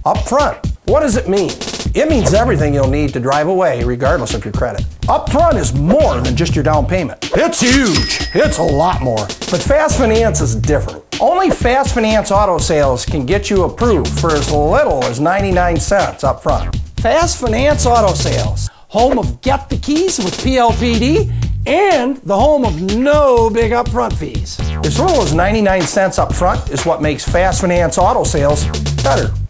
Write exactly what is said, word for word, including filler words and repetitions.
Upfront. What does it mean? It means everything you'll need to drive away, regardless of your credit. Upfront is more than just your down payment. It's huge. It's a lot more. But Fast Finance is different. Only Fast Finance Auto Sales can get you approved for as little as ninety-nine cents upfront. Fast Finance Auto Sales, home of Get the Keys with P L P D, and the home of no big upfront fees. As little as ninety-nine cents upfront is what makes Fast Finance Auto Sales better.